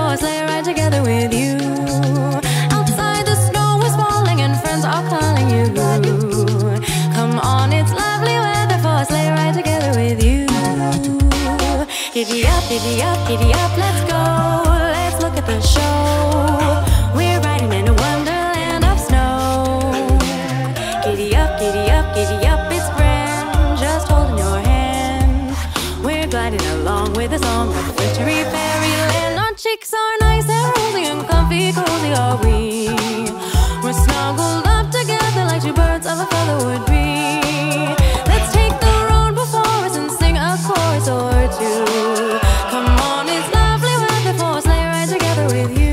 a sleigh ride together with you. Outside the snow is falling and friends are calling you. Come on, it's lovely weather for a sleigh ride together with you. Giddy up, giddy up, giddy up, let's go. Let's look at the show. We're riding in a wonderland of snow. Giddy up, giddy up, giddy up, it's grand, just holding your hand. We're gliding along with a song of wintry fairyland. Our cheeks are nice and rosy and comfy, cozy are we. We're snuggled up together like two birds of a feather would be. Let's take the road before us and sing a chorus or two. Come on, it's lovely weather for a sleigh ride together with you.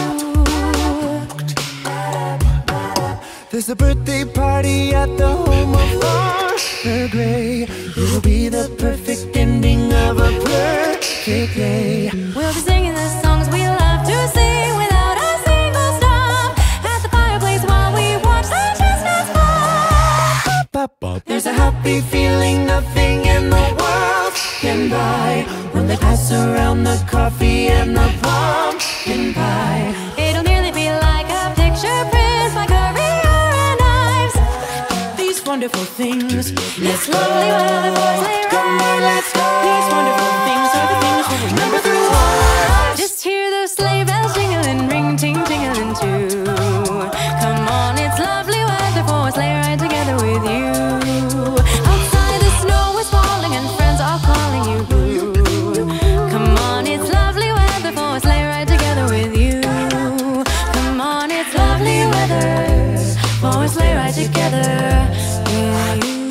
There's a birthday party at the home of Arthur Gray. It'll be the perfect ending of a perfect day. We'll be singing the songs we love to sing without a single stop at the fireplace while we watch the chestnuts pop. There's a happy feeling nothing in the world can buy when they pass around the coffee and the pumpkin pie. It'll nearly be like a picture print by Currier and Ives. These wonderful things, It's lovely weather for a sleigh ride. come on, let's go. These wonderful things are the things we'll remember through our lives. Just hear those sleigh bells jingling, ring, ting, tingling too. Come on, it's lovely weather for a sleigh ride together with you. Outside the snow is falling and friends are calling you. Come on, it's lovely weather for a sleigh ride together with you. Come on, it's lovely weather for a sleigh ride together with you.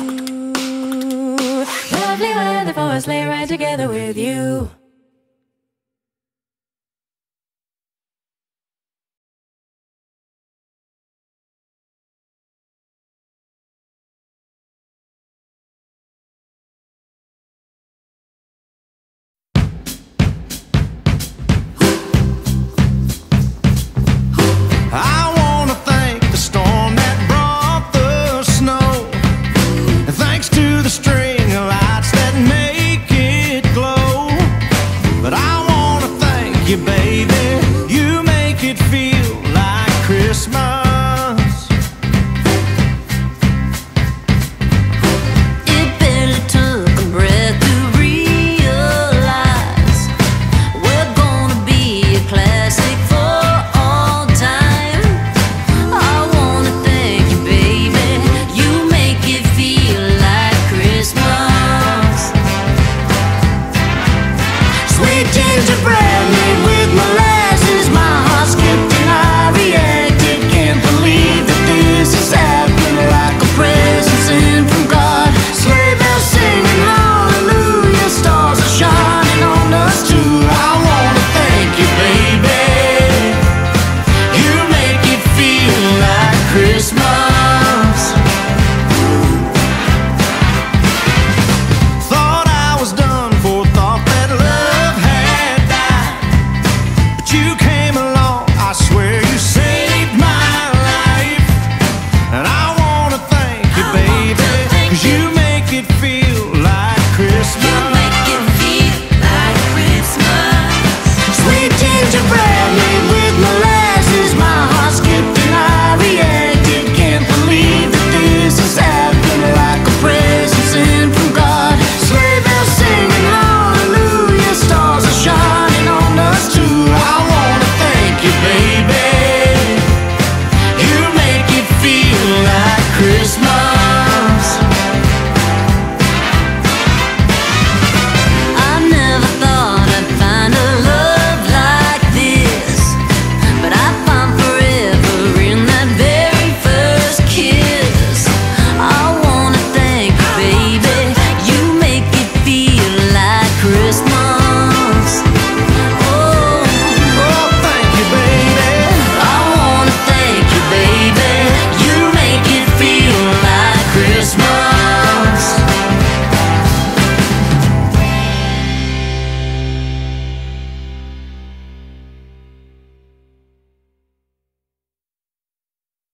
Lovely weather for a sleigh ride together with you. I wanna thank the storm that brought the snow, and thanks to the string of lights that make it glow. But I wanna thank you, baby, you make it feel like Christmas. It barely took a breath to realize we're gonna be a classic for all time. I wanna thank you, baby, you make it feel like Christmas. Sweet gingerbread made with molasses, my heart skipped and I reacted. Can't believe that this is happening, like a present sent from God. Sleigh bells singing hallelujah, stars are shining on us too. I wanna thank you, baby, you make it feel like Christmas. Thought I was done for, thought that love had died, but you